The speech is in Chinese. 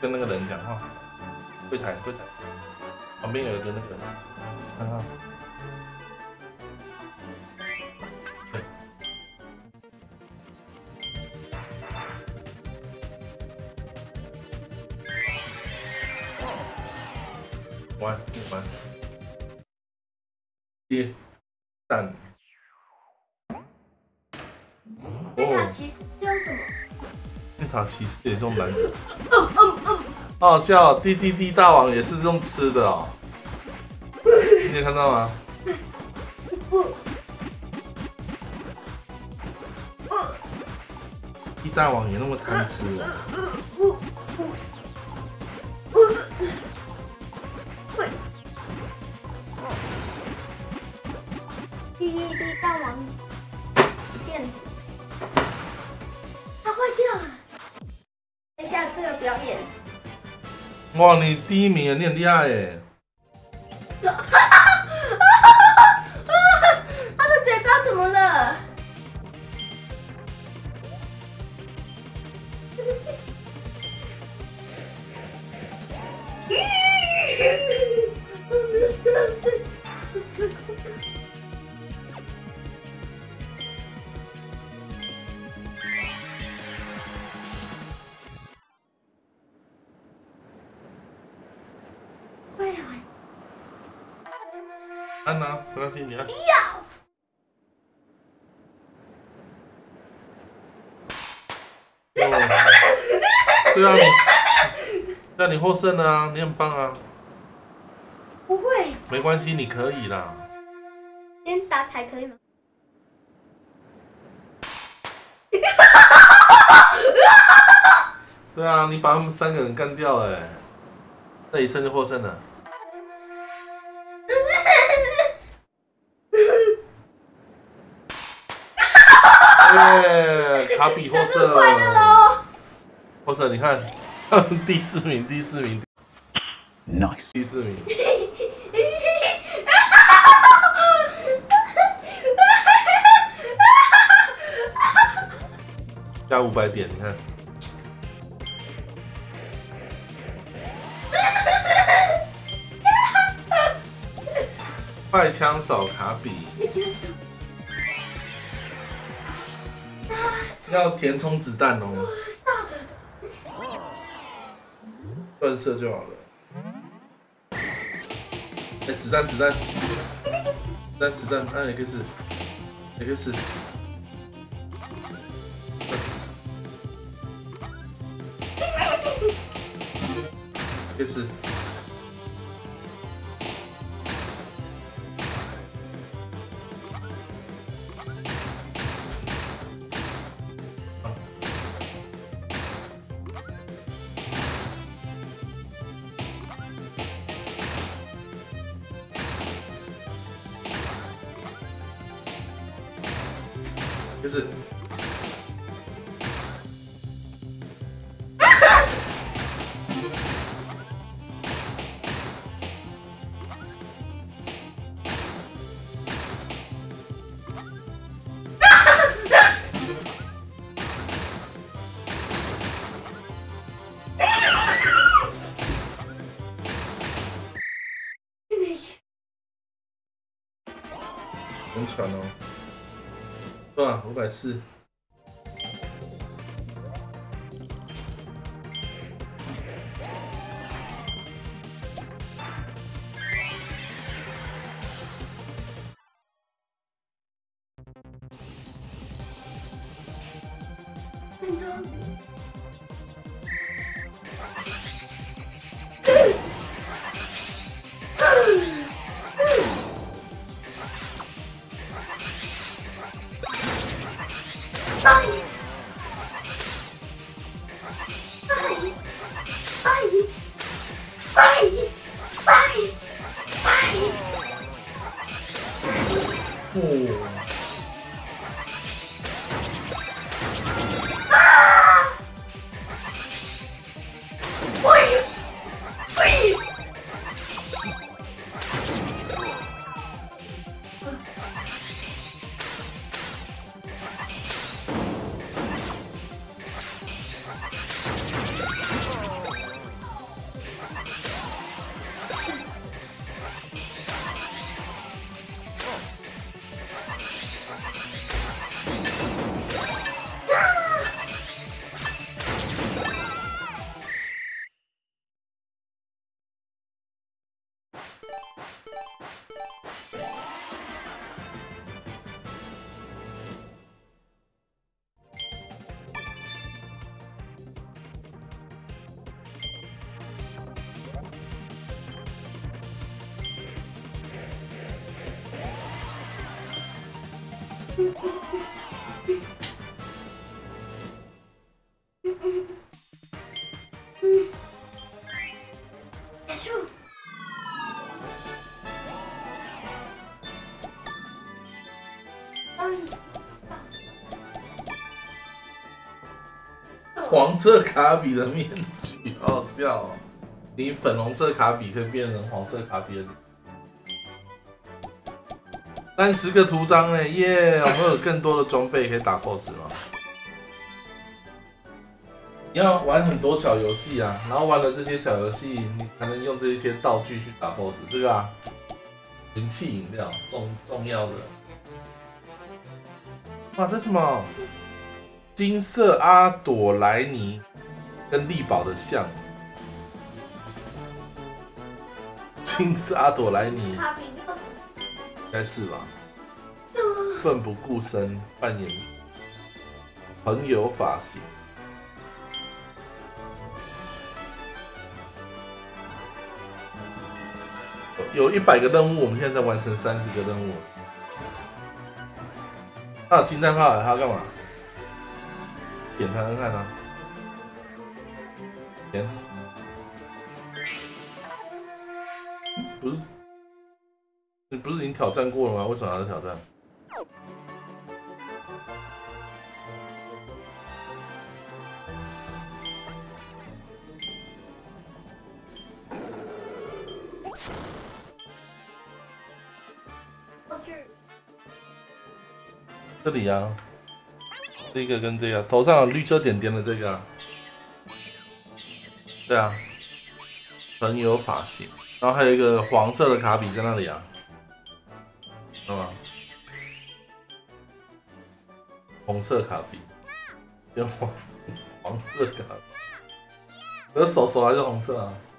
跟那个人讲话，柜台，旁边有一个那个，看看。对。玩。接蛋。 贝塔骑士用什么？ 贝塔骑士也是用蓝色。好好笑、哦，滴大王也是用吃的哦。你有看到吗？滴大王也那么贪吃哦。 滴大王不见了，它坏掉了。等一下这个表演， 哇，你第一名啊，你很厉害耶！ 它的嘴巴怎么了？会啊。 按啊，没关系，你按。 要。 对啊，你获胜了啊，你很棒啊。 不会。 没关系，你可以啦。 先打台可以吗？ 对啊，你把他们3个人干掉了，那一胜就获胜了。耶，卡比获胜了！ 快乐哦！ 获胜，你看，第4名，Nice， 第4名。加500点，你看。快枪手卡比。要填充子弹哦。乱射就好了。哎，子弹，按 X。X。就是很喘哦。多少？540。 结束。 黄色卡比的面具，好好笑哦！你粉红色卡比可以变成黄色卡比的脸。30个图章哎耶！我们有更多的装备可以打 BOSS 吗？你要玩很多小游戏啊，然后玩了这些小游戏，你才能用这一些道具去打 BOSS。这个啊，灵气饮料重要的。哇，这什么？金色阿朵莱尼跟力宝的像。金色阿朵莱尼。 卡比60， 应该是吧？奋不顾身扮演朋友发型。有100个任务，我们现在在完成30个任务。他有金蛋炮，他要干嘛？点他看看啊！点。不是，你不是已经挑战过了吗？为什么还在挑战？这里啊，这个跟这个头上有绿色点点的这个、啊，对啊，朋友发型，然后还有一个黄色的卡比在那里啊，知道吗？红色卡比跟黄色卡比，我的手还是红色啊。